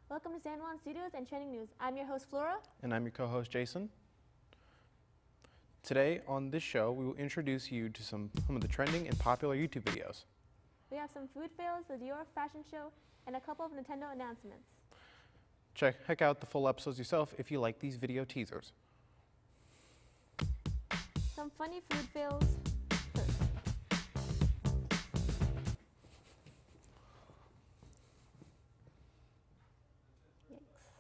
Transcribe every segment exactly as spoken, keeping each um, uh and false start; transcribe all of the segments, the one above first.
Welcome to San Juan Studios and Trending News. I'm your host, Flora. And I'm your co-host, Jason. Today on this show, we will introduce you to some, some of the trending and popular YouTube videos. We have some food fails, the Dior fashion show, and a couple of Nintendo announcements. Check, check out the full episodes yourself if you like these video teasers. Some funny food fails first. Yikes.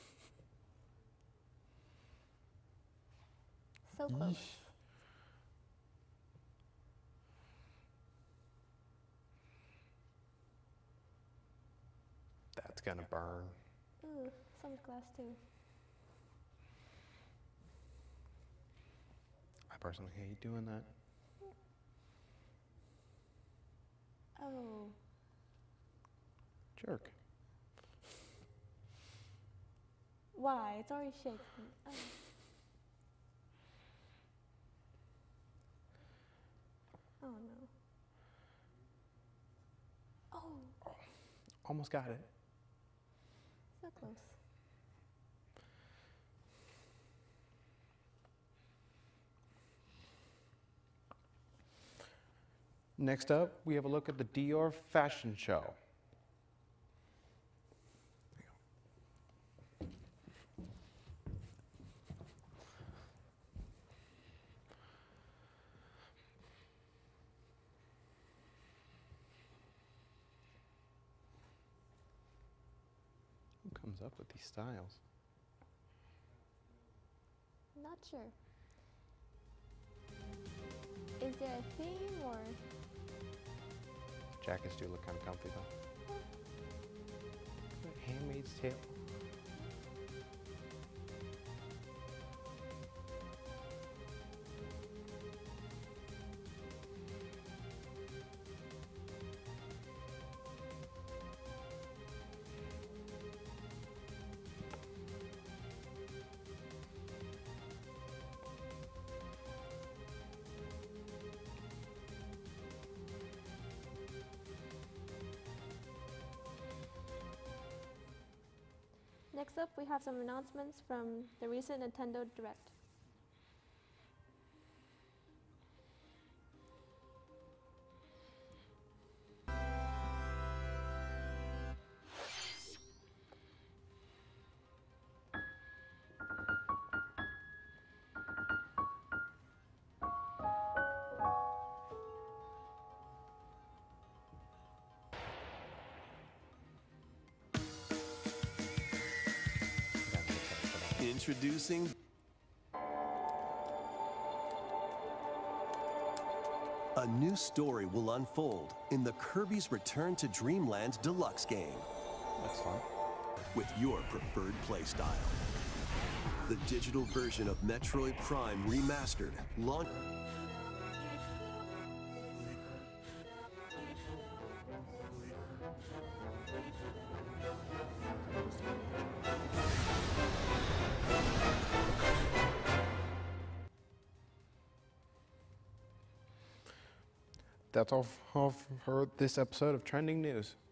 So close. Yeesh. That's gonna burn. Ooh, so much glass too. I personally hate doing that. Oh. Jerk. Why? It's already shaking. Oh. Oh no. Oh, Almost got it. so close. Next up, we have a look at the Dior fashion show. Who comes up with these styles? Not sure. Is there a theme or? Jackets do look kind of comfy though. Handmaid's Tale. Next up, we have some announcements from the recent Nintendo Direct. Introducing a new story will unfold in the Kirby's Return to Dreamland Deluxe game That's fun. with your preferred playstyle. The digital version of Metroid Prime Remastered launch. That's all for this episode of Trending News.